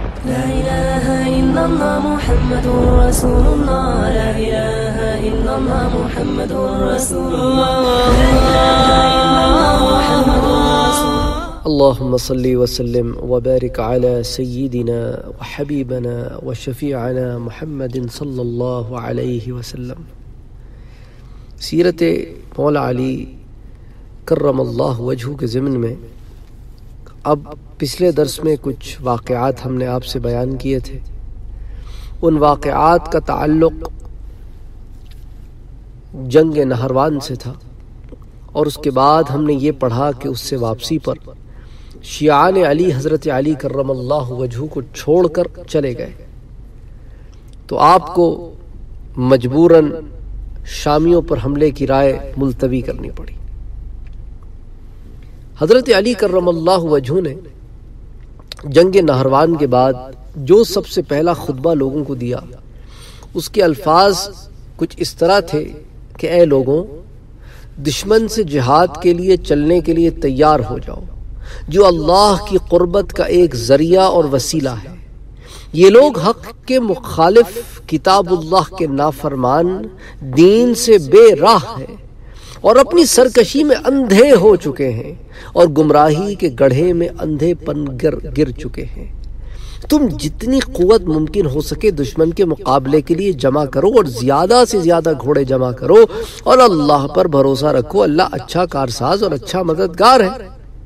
لا إله إلا الله محمد رسول الله لا إله إلا الله محمد رسول الله لا إله إلا الله محمد رسول الله اللهم صل وسلم وبارك على سيدنا وحبيبنا وشفيعنا محمد صلی اللہ علیہ وسلم۔ سیرت مولا علی کرم اللہ وجہہ کے ضمن میں اب پچھلے درس میں کچھ واقعات ہم نے آپ سے بیان کیے تھے۔ ان واقعات کا تعلق جنگ نہروان سے تھا، اور اس کے بعد ہم نے یہ پڑھا کہ اس سے واپسی پر شیعان علی حضرت علی کرم اللہ وجہہ کو چھوڑ کر چلے گئے، تو آپ کو مجبوراً شامیوں پر حملے کی رائے ملتوی کرنی پڑی۔ حضرت علی کرم اللہ وجہہ نے جنگ نہروان کے بعد جو سب سے پہلا خطبہ لوگوں کو دیا، اس کے الفاظ کچھ اس طرح تھے کہ اے لوگوں، دشمن سے جہاد کے لیے چلنے کے لیے تیار ہو جاؤ، جو اللہ کی قربت کا ایک ذریعہ اور وسیلہ ہے۔ یہ لوگ حق کے مخالف، کتاب اللہ کے نافرمان، دین سے بے راہ ہیں اور اپنی سرکشی میں اندھے ہو چکے ہیں اور گمراہی کے گڑھے میں اندھے پن گر چکے ہیں۔ تم جتنی قوت ممکن ہو سکے دشمن کے مقابلے کے لیے جمع کرو اور زیادہ سے زیادہ گھوڑے جمع کرو اور اللہ پر بھروسہ رکھو، اللہ اچھا کارساز اور اچھا مددگار ہے۔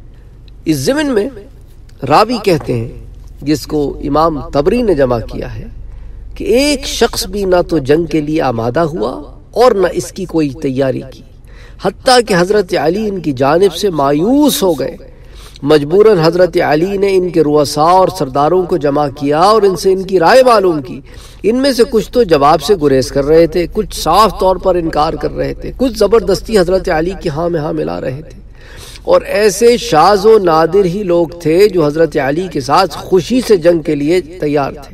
اس ضمن میں راوی کہتے ہیں، جس کو امام طبری نے جمع کیا ہے، کہ ایک شخص بھی نہ تو جنگ کے لیے آمادہ ہوا اور نہ اس کی کوئی تیاری کی، حتیٰ کہ حضرت علی ان کی جانب سے مایوس ہو گئے۔ مجبوراً حضرت علی نے ان کے رؤساء اور سرداروں کو جمع کیا اور ان سے ان کی رائے معلوم کی۔ ان میں سے کچھ تو جواب سے گریز کر رہے تھے، کچھ صاف طور پر انکار کر رہے تھے، کچھ زبردستی حضرت علی کی ہاں میں ہاں ملا رہے تھے، اور ایسے شاذ و نادر ہی لوگ تھے جو حضرت علی کے ساتھ خوشی سے جنگ کے لیے تیار تھے۔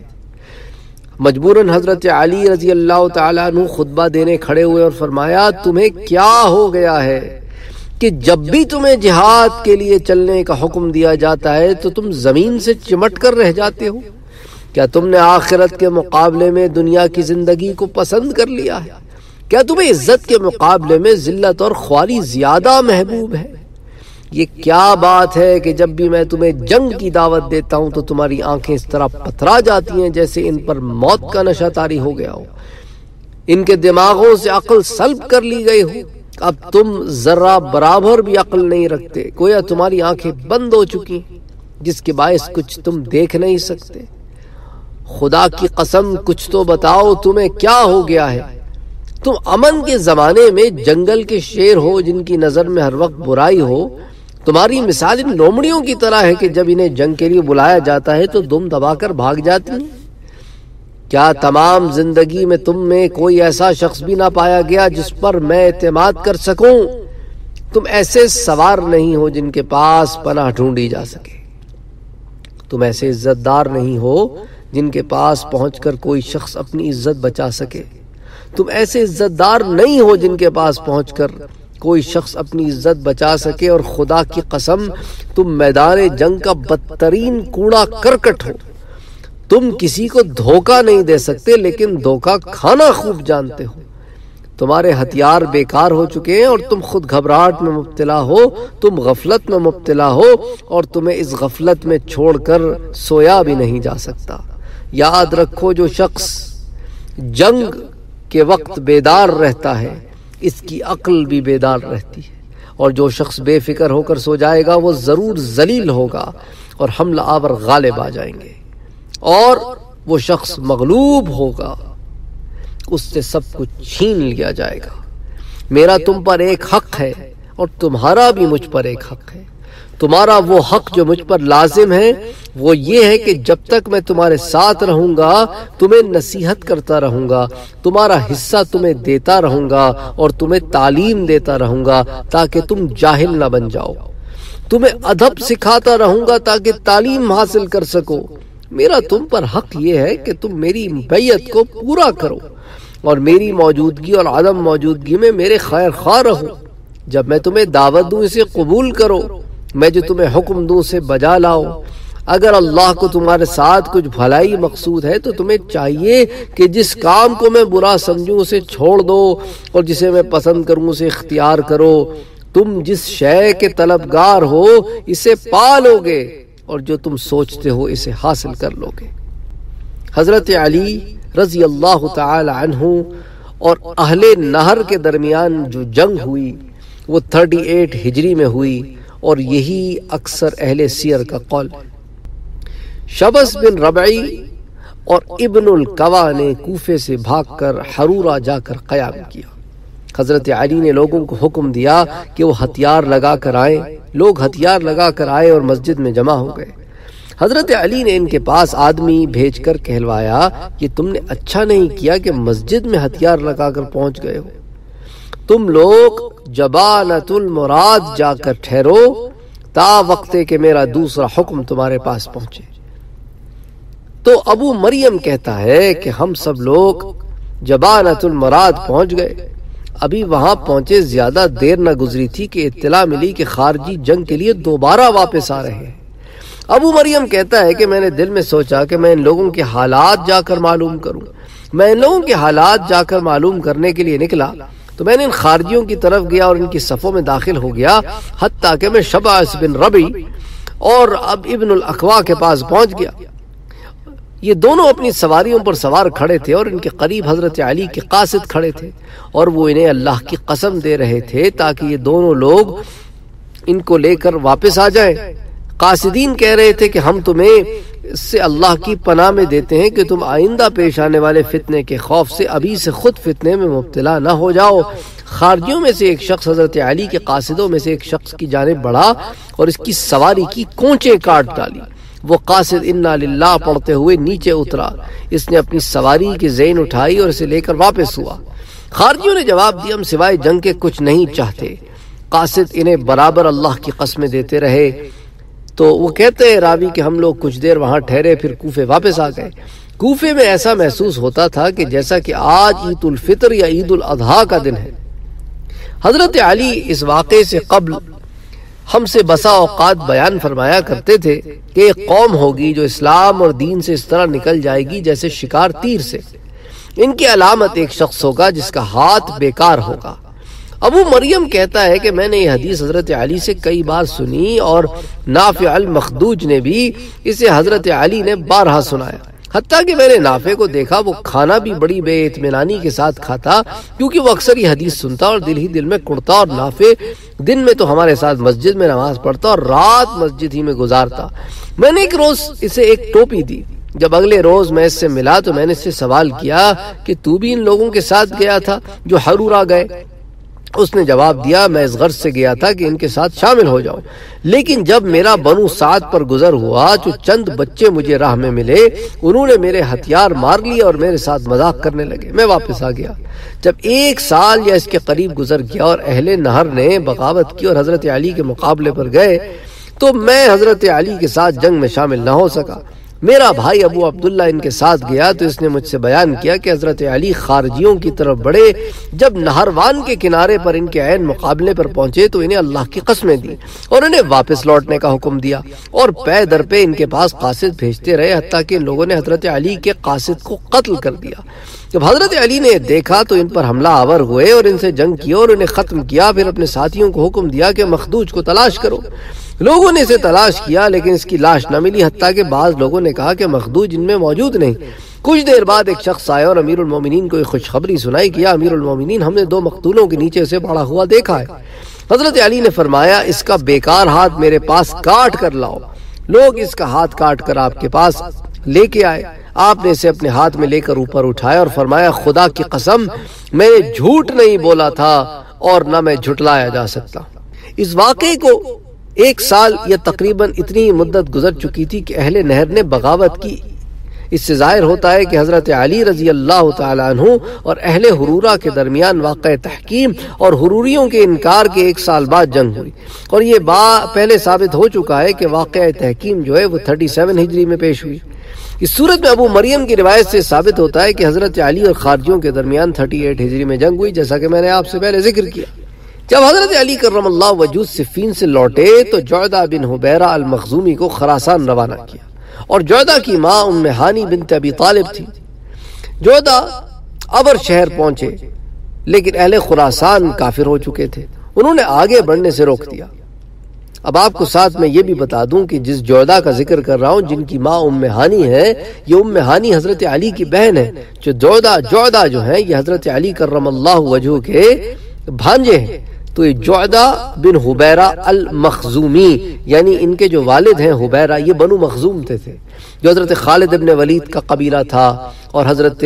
مجبوراً حضرت علی رضی اللہ تعالیٰ عنہ خطبہ دینے کھڑے ہوئے اور فرمایا، تمہیں کیا ہو گیا ہے کہ جب بھی تمہیں جہاد کے لیے چلنے کا حکم دیا جاتا ہے تو تم زمین سے چمٹ کر رہ جاتے ہو؟ کیا تم نے آخرت کے مقابلے میں دنیا کی زندگی کو پسند کر لیا ہے؟ کیا تمہیں عزت کے مقابلے میں ذلت اور خواری زیادہ محبوب ہے؟ یہ کیا بات ہے کہ جب بھی میں تمہیں جنگ کی دعوت دیتا ہوں تو تمہاری آنکھیں اس طرح پتھرا جاتی ہیں جیسے ان پر موت کا نشہ طاری ہو گیا ہو، ان کے دماغوں سے عقل سلب کر لی گئی ہو، اب تم ذرہ برابر بھی عقل نہیں رکھتے، گویا تمہاری آنکھیں بند ہو چکی ہیں جس کے باعث کچھ تم دیکھ نہیں سکتے۔ خدا کی قسم کچھ تو بتاؤ تمہیں کیا ہو گیا ہے؟ تم امن کے زمانے میں جنگل کے شیر ہو جن کی نظر میں ہر وقت برائی ہو، تمہاری مثال ان لومڑیوں کی طرح ہے کہ جب انہیں جنگ کے لیے بلایا جاتا ہے تو دم دبا کر بھاگ جاتی ہیں۔ کیا تمام زندگی میں تم میں کوئی ایسا شخص بھی نہ پایا گیا جس پر میں اعتماد کر سکوں؟ تم ایسے سوار نہیں ہو جن کے پاس پناہ ڈھونڈی جا سکے، تم ایسے عزت دار نہیں ہو جن کے پاس پہنچ کر کوئی شخص اپنی عزت بچا سکے، تم ایسے عزت دار نہیں ہو جن کے پاس پہنچ کر کوئی شخص اپنی عزت بچا سکے، اور خدا کی قسم تم میدان جنگ کا بدترین کوڑا کرکٹ ہو۔ تم کسی کو دھوکہ نہیں دے سکتے لیکن دھوکہ کھانا خوب جانتے ہو۔ تمہارے ہتھیار بیکار ہو چکے ہیں اور تم خود گھبراہٹ میں مبتلا ہو، تم غفلت میں مبتلا ہو اور تمہیں اس غفلت میں چھوڑ کر سویا بھی نہیں جا سکتا۔ یاد رکھو، جو شخص جنگ کے وقت بیدار رہتا ہے اس کی عقل بھی بیدار رہتی ہے، اور جو شخص بے فکر ہو کر سو جائے گا وہ ضرور ذلیل ہوگا اور حملہ آور غالب آ جائیں گے، اور وہ شخص مغلوب ہوگا، اس سے سب کچھ چھین لیا جائے گا۔ میرا تم پر ایک حق ہے اور تمہارا بھی مجھ پر ایک حق ہے۔ تمہارا وہ حق جو مجھ پر لازم ہے وہ یہ ہے کہ جب تک میں تمہارے ساتھ رہوں گا تمہیں نصیحت کرتا رہوں گا، تمہارا حصہ تمہیں دیتا رہوں گا اور تمہیں تعلیم دیتا رہوں گا تاکہ تم جاہل نہ بن جاؤ، تمہیں ادب سکھاتا رہوں گا تاکہ تعلیم حاصل کر سکو۔ میرا تم پر حق یہ ہے کہ تم میری بیعت کو پورا کرو اور میری موجودگی اور عدم موجودگی میں میرے خیر خواہ رہو۔ جب میں تمہیں دعوت دوں اسے قبول کرو، میں جو تمہیں حکم دوں اسے بجا لاؤ۔ اگر اللہ کو تمہارے ساتھ کچھ بھلائی مقصود ہے تو تمہیں چاہیے کہ جس کام کو میں برا سمجھوں اسے چھوڑ دو اور جسے میں پسند کروں اسے اختیار کرو. تم جس شے کے طلبگار ہو اسے پا لو گے اور جو تم سوچتے ہو اسے حاصل کر لو گے. حضرت علی رضی اللہ تعالی عنہ اور اہل نہر کے درمیان جو جنگ ہوئی وہ 38 ہجری میں ہوئی اور یہی اکثر اہل سیر کا قول ہے. شبس بن ربعی اور ابن القوا نے کوفے سے بھاگ کر حرورہ جا کر قیام کیا. حضرت علی نے لوگوں کو حکم دیا کہ وہ ہتھیار لگا کر آئیں. لوگ ہتھیار لگا کر آئے اور مسجد میں جمع ہو گئے. حضرت علی نے ان کے پاس آدمی بھیج کر کہلوایا کہ تم نے اچھا نہیں کیا کہ مسجد میں ہتھیار لگا کر پہنچ گئے ہو. تم لوگ جبانۃ المراد جا کر ٹھہرو تا وقتے کہ میرا دوسرا حکم تمہارے پاس پہنچے. تو ابو مریم کہتا ہے کہ ہم سب لوگ جبانۃ المراد پہنچ گئے. ابھی وہاں پہنچے زیادہ دیر نہ گزری تھی کہ اطلاع ملی کہ خارجی جنگ کے لیے دوبارہ واپس آ رہے ہیں. ابو مریم کہتا ہے کہ میں نے دل میں سوچا کہ میں ان لوگوں کے حالات جا کر معلوم کروں. میں ان لوگوں کے حالات جا کر معلوم کرنے کے لیے نکلا تو میں نے ان خارجیوں کی طرف گیا اور ان کی صفوں میں داخل ہو گیا حتیٰ کہ میں شبس بن ربی اور اب ابن الاقوا کے پاس پہنچ گیا. یہ دونوں اپنی سواریوں پر سوار کھڑے تھے اور ان کے قریب حضرت علی کے قاصد کھڑے تھے اور وہ انہیں اللہ کی قسم دے رہے تھے تاکہ یہ دونوں لوگ ان کو لے کر واپس آ جائیں. قاصدین کہہ رہے تھے کہ ہم تمہیں اس سے اللہ کی پناہ میں دیتے ہیں کہ تم آئندہ پیش آنے والے فتنے کے خوف سے ابھی سے خود فتنے میں مبتلا نہ ہو جاؤ. خارجیوں میں سے ایک شخص حضرت علی کے قاصدوں میں سے ایک شخص کی جانب بڑھا اور اس کی سواری کی کونچیں کاٹ ڈالی. وہ قاصد انا للہ پڑھتے ہوئے نیچے اترا. اس نے اپنی سواری کی زین اٹھائی اور اسے لے کر واپس ہوا. خارجیوں نے جواب دیا ہم سوائے جنگ کے کچھ نہیں چاہتے. قاصد انہیں برابر اللہ کی قسمیں دیتے رہے. تو وہ کہتے ہیں راوی کہ ہم لوگ کچھ دیر وہاں ٹھہرے پھر کوفے واپس آ گئے. کوفے میں ایسا محسوس ہوتا تھا کہ جیسا کہ آج عید الفطر یا عید الاضحیٰ کا دن ہے. حضرت علی اس واقعے سے قبل ہم سے بسا اوقات بیان فرمایا کرتے تھے کہ ایک قوم ہوگی جو اسلام اور دین سے اس طرح نکل جائے گی جیسے شکار تیر سے. ان کی علامت ایک شخص ہوگا جس کا ہاتھ بیکار ہوگا. ابو مریم کہتا ہے کہ میں نے یہ حدیث حضرت علی سے کئی بار سنی اور نافع المخدوج نے بھی اسے حضرت علی نے بارہا سنایا. حتیٰ کہ میں نے نافع کو دیکھا وہ کھانا بھی بڑی بے اطمینانی کے ساتھ کھاتا کیونکہ وہ اکثر یہ حدیث سنتا اور دل ہی دل میں کڑتا. اور نافع دن میں تو ہمارے ساتھ مسجد میں نماز پڑھتا اور رات مسجد ہی میں گزارتا. میں نے ایک روز اسے ایک ٹوپی دی. جب اگلے روز میں اس سے ملا تو میں نے اس سے سوال کیا کہ تو بھی ان لوگوں کے ساتھ گیا تھا جو حرورہ گئے؟ اس نے جواب دیا میں اس غرض سے گیا تھا کہ ان کے ساتھ شامل ہو جاؤں، لیکن جب میرا بنو سعد پر گزر ہوا تو چند بچے مجھے راہ میں ملے. انہوں نے میرے ہتھیار مار لیے اور میرے ساتھ مذاق کرنے لگے. میں واپس آ گیا. جب 1 سال یا اس کے قریب گزر گیا اور اہل نہر نے بغاوت کی اور حضرت علی کے مقابلے پر گئے تو میں حضرت علی کے ساتھ جنگ میں شامل نہ ہو سکا. میرا بھائی ابو عبداللہ ان کے ساتھ گیا تو اس نے مجھ سے بیان کیا کہ حضرت علی خارجیوں کی طرف بڑھے. جب نہروان کے کنارے پر ان کے عین مقابلے پر پہنچے تو انہیں اللہ کی قسمیں دی اور انہیں واپس لوٹنے کا حکم دیا اور پے در پہ ان کے پاس قاصد بھیجتے رہے حتیٰ کہ ان لوگوں نے حضرت علی کے قاصد کو قتل کر دیا. جب حضرت علی نے دیکھا تو ان پر حملہ آور ہوئے اور ان سے جنگ کی اور انہیں ختم کیا. پھر اپنے ساتھیوں کو حکم دیا کہ مخدوج کو تلاش کرو. لوگوں نے اسے تلاش کیا لیکن اس کی لاش نہ ملی، حتیٰ کہ بعض لوگوں نے کہا کہ مخدوج ان میں موجود نہیں. کچھ دیر بعد ایک شخص آیا اور امیر المومنین کو ایک خوشخبری سنائی کہ امیر المومنین ہم نے 2 مقتولوں کے نیچے سے پڑا ہوا دیکھا ہے. حضرت علی نے فرمایا اس کا بیکار ہاتھ میرے پاس کاٹ کر لاؤ. لوگ اس کا ہاتھ کاٹ کر آپ کے پاس لے کے آئے. آپ نے اسے اپنے ہاتھ میں لے کر اوپر اٹھایا اور فرمایا خدا کی قسم میں نے جھوٹ نہیں بولا تھا اور نہ میں جھٹلایا جا سکتا. اس واقعے کو 1 سال یا تقریباً اتنی مدت گزر چکی تھی کہ اہل نہر نے بغاوت کی. اس سے ظاہر ہوتا ہے کہ حضرت علی رضی اللہ تعالی عنہ اور اہل حرورہ کے درمیان واقع تحکیم اور حروریوں کے انکار کے 1 سال بعد جنگ ہوئی. اور یہ پہلے ثابت ہو چکا ہے کہ واقع تحکیم جو ہے وہ 37 ہجری میں پیش ہوئی. اس صورت میں ابو مریم کی روایت سے ثابت ہوتا ہے کہ حضرت علی اور خارجیوں کے درمیان 38 ہجری میں جنگ ہوئی جیسا کہ میں نے آپ سے پہلے ذکر کیا. جب حضرت علی کرم اللہ وجہ صفین سے لوٹے تو جعدہ بن حبیرہ المخزومی کو خراسان روانہ کیا، اور جعدہ کی ماں ام ہانی بنت ابی طالب تھی۔ جعدہ ابر شہر پہنچے، لیکن اہل خراسان کافر ہو چکے تھے، انہوں نے آگے بڑھنے سے روک دیا۔ اب آپ کو ساتھ میں یہ بھی بتا دوں کہ جس جعدہ کا ذکر کر رہا ہوں، جن کی ماں ام ہانی ہے، یہ ام ہانی حضرت علی کی بہن ہے۔ جو جعدہ جو ہیں یہ حضرت علی کرم اللہ وجہ کے بھانجے ہیں۔ تو یہ جعدہ بن حبیرہ المخزومی، یعنی ان کے جو والد ہیں حبیرہ، یہ بنو مخزوم تھے جو حضرت خالد بن ولید کا قبیلہ تھا، اور حضرت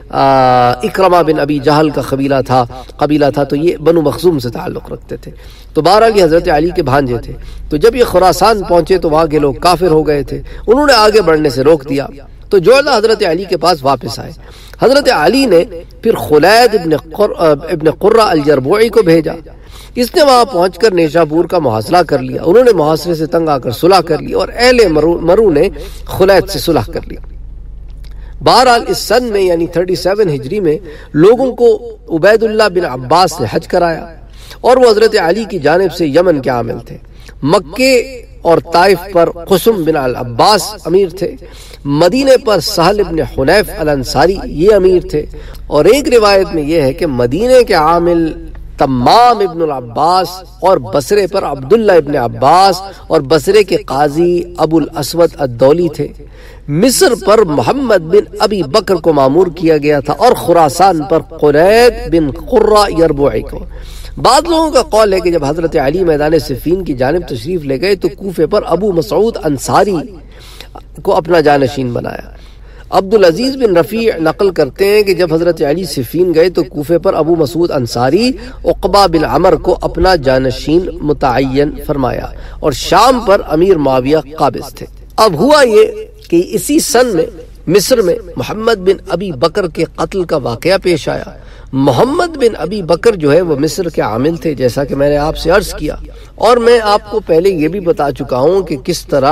اکرمہ بن ابی جہل کا قبیلہ تھا، تو یہ بنو مخزوم سے تعلق رکھتے تھے۔ تو بہرحال یہ حضرت علی کے بھانجے تھے۔ تو جب یہ خراسان پہنچے تو وہاں کے لوگ کافر ہو گئے تھے، انہوں نے آگے بڑھنے سے روک دیا۔ تو جعدہ حضرت علی کے پاس واپس آئے۔ حضرت علی نے پھر خلید ابن قرہ الجربوعی کو بھیجا۔ اس نے وہاں پہنچ کر نیشابور کا محاصرہ کر لیا۔ انہوں نے محاصرے سے تنگ آ کر صلح کر لی، اور اہل مرو نے خلید سے صلح کر لی۔ بہرحال اس سن میں یعنی 37 ہجری میں لوگوں کو عبید اللہ بن عباس نے حج کرایا، اور وہ حضرت علی کی جانب سے یمن کے عامل تھے۔ مکے اور طائف پر قسم بن العباس امیر تھے، مدینے پر سہل ابن حنیف الانصاری یہ امیر تھے، اور ایک روایت میں یہ ہے کہ مدینے کے عامل تمام ابن العباس، اور بصرے پر عبداللہ ابن عباس، اور بصرے کے قاضی ابو الاسود الدولی تھے۔ مصر پر محمد بن ابی بکر کو مامور کیا گیا تھا، اور خراسان پر قلید بن قرہ یربوعی کو۔ بعض لوگوں کا قول ہے کہ جب حضرت علی میدان صفین کی جانب تشریف لے گئے تو کوفے پر ابو مسعود انصاری کو اپنا جانشین بنایا۔ عبدالعزیز بن رفیع نقل کرتے ہیں کہ جب حضرت علی صفین گئے تو کوفے پر ابو مسعود انصاری عقبہ بن عمر کو اپنا جانشین متعین فرمایا، اور شام پر امیر معاویہ قابض تھے۔ اب ہوا یہ کہ اسی سن میں مصر میں محمد بن ابی بکر کے قتل کا واقعہ پیش آیا۔ محمد بن ابی بکر جو ہے وہ مصر کے عامل تھے، جیسا کہ میں نے آپ سے عرض کیا، اور میں آپ کو پہلے یہ بھی بتا چکا ہوں کہ کس طرح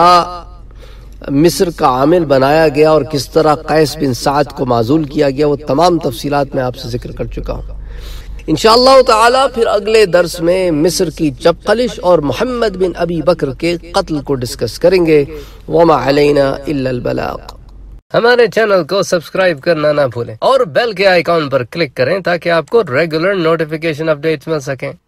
مصر کا عامل بنایا گیا اور کس طرح قیس بن سعد کو معزول کیا گیا، وہ تمام تفصیلات میں آپ سے ذکر کر چکا ہوں۔ انشاءاللہ تعالی پھر اگلے درس میں مصر کی چپقلش اور محمد بن ابی بکر کے قتل کو ڈسکس کریں گے۔ وما علینا الا البلاغ۔ ہمارے چینل کو سبسکرائب کرنا نہ بھولیں، اور بیل کے آئیکن پر کلک کریں تاکہ آپ کو ریگولر نوٹیفیکیشن اپڈیٹس مل سکیں۔